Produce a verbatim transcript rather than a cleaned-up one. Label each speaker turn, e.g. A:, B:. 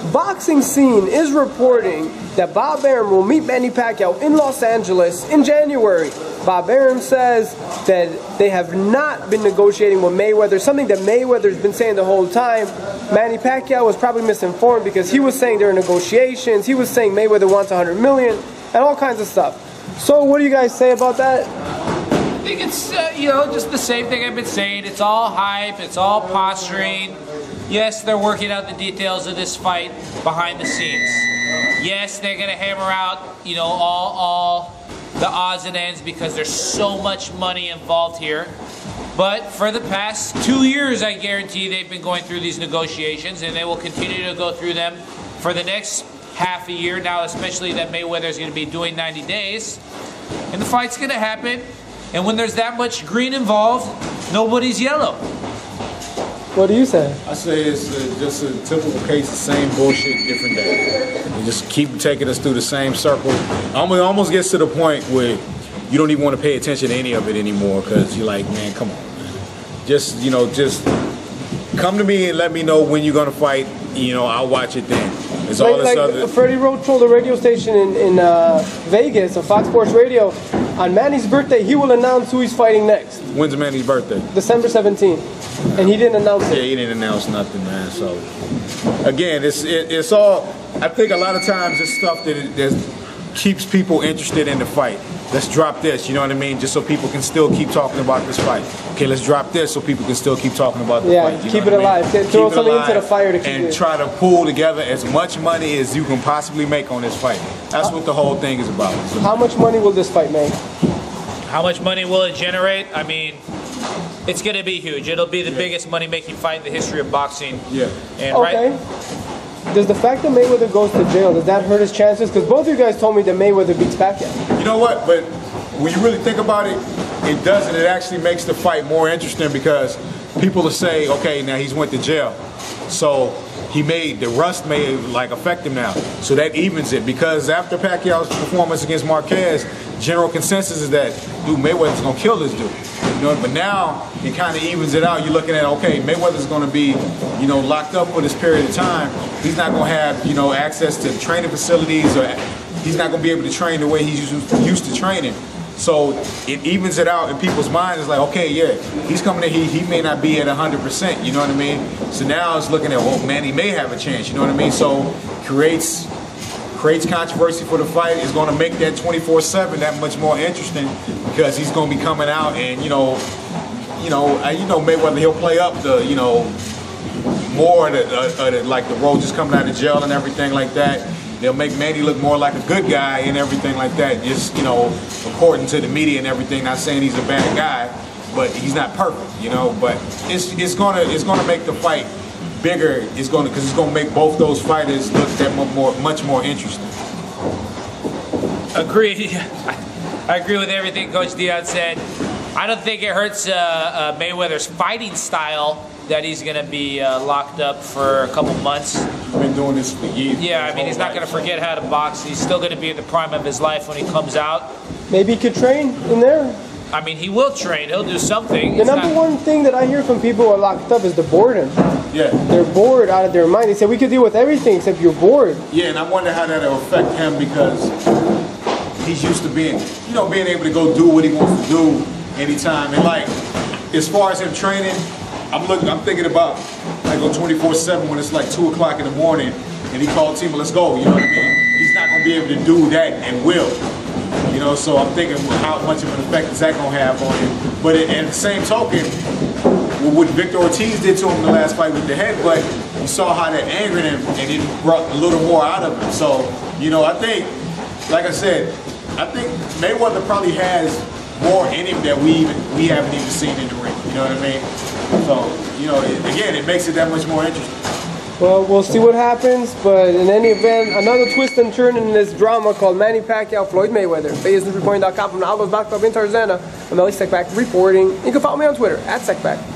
A: boxing scene is reporting that Bob Arum will meet Manny Pacquiao in Los Angeles in January. Bob Arum says that they have not been negotiating with Mayweather, something that Mayweather's been saying the whole time. Manny Pacquiao was probably misinformed because he was saying there are negotiations. He was saying Mayweather wants one hundred million dollars and all kinds of stuff. So what do you guys say about that?
B: I think it's, uh, you know, just the same thing I've been saying. It's all hype. It's all posturing. Yes, they're working out the details of this fight behind the scenes. Yes, they're going to hammer out, you know, all, all the odds and ends because there's so much money involved here. But for the past two years, I guarantee they've been going through these negotiations, and they will continue to go through them for the next half a year now, especially that Mayweather is going to be doing ninety days. And the fight's going to happen. And when there's that much green involved, nobody's yellow.
A: What do you say?
C: I say it's a, just a typical case of same bullshit, different day. You just keep taking us through the same circle. Almost, almost gets to the point where you don't even want to pay attention to any of it anymore because you're like, man, come on, man. Just, you know, just come to me and let me know when you're going to fight. You know, I'll watch it then. It's
A: like,
C: all this
A: like
C: other...
A: Freddie Roach told the radio station in, in uh, Vegas, on Fox Sports Radio, on Manny's birthday, he will announce who he's fighting next.
C: When's Manny's birthday?
A: December seventeenth. And he didn't announce it.
C: Yeah, he didn't announce nothing, man. So, again, it's it, it's all... I think a lot of times it's stuff that, that keeps people interested in the fight. Let's drop this, you know what I mean? Just so people can still keep talking about this fight. Okay, let's drop this so people can still keep talking about the
A: yeah,
C: fight. You
A: keep
C: know
A: it
C: what
A: alive.
C: I mean?
A: Throw
C: Keep
A: something
C: it alive
A: into the fire to keep
C: and
A: it.
C: try to pull together as much money as you can possibly make on this fight. That's what the whole thing is about.
A: How much money will this fight make?
B: How much money will it generate? I mean, it's going to be huge. It'll be the yeah. biggest money-making fight in the history of boxing.
C: Yeah.
B: And
A: okay. Right, does the fact that Mayweather goes to jail, does that hurt his chances? Because both of you guys told me that Mayweather beats Pacquiao.
C: You know what? But when you really think about it, it doesn't. It actually makes the fight more interesting because people will say, okay, now he's went to jail. So he made, the rust may like affect him now. So that evens it because after Pacquiao's performance against Marquez, general consensus is that, dude, Mayweather's going to kill this dude. You know, but now it kind of evens it out. You're looking at, okay, Mayweather's going to be, you know, locked up for this period of time. He's not going to have, you know, access to training facilities, or he's not going to be able to train the way he's used to training. So it evens it out in people's minds. It's like, okay, yeah, he's coming in, he, he may not be at one hundred percent, you know what I mean? So now it's looking at, well, man, he may have a chance, you know what I mean? So creates creates controversy for the fight. It's going to make that twenty-four seven that much more interesting because he's going to be coming out and, you know, you know, uh, you know Mayweather, he'll play up the, you know, more of the, uh, uh, the, like the road just coming out of jail and everything like that. They'll make Manny look more like a good guy and everything like that. Just, you know, according to the media and everything. Not saying he's a bad guy, but he's not perfect, you know. But it's it's gonna it's gonna make the fight bigger. It's gonna because it's gonna make both those fighters look that much more much more interesting.
B: Agreed. I agree with everything Coach Dion said. I don't think it hurts uh, uh, Mayweather's fighting style that he's going to be uh, locked up for a couple months.
C: He's been doing this for years.
B: Yeah, I mean, he's not going to forget how to box. He's still going to be in the prime of his life when he comes out.
A: Maybe he could train in there.
B: I mean, he will train. He'll do something.
A: The
B: It's
A: number
B: not...
A: one thing that I hear from people who are locked up is the boredom.
C: Yeah.
A: They're bored out of their mind. They say, we could deal with everything except you're bored.
C: Yeah, and I wonder how that'll affect him because he's used to being, you know, being able to go do what he wants to do anytime. And like, as far as him training, I'm looking, I'm thinking about like go twenty-four seven when it's like two o'clock in the morning and he called team, let's go, you know what I mean? He's not gonna be able to do that and will. You know, so I'm thinking how much of an effect is that gonna have on him. But at the same token, what Victor Ortiz did to him in the last fight with the headbutt, you saw how that angered him and it brought a little more out of him. So, you know, I think, like I said, I think Mayweather probably has more in him that we even we haven't even seen in the ring. You know what I mean? So, you know, it, again, it makes it that much more interesting.
A: Well, we'll see what happens, but in any event, another twist and turn in this drama called Manny Pacquiao, Floyd Mayweather. E S News Reporting dot com from the Outlaws Box Club in Tarzana. I'm Ellie Sekback reporting. You can follow me on Twitter, at Sekback.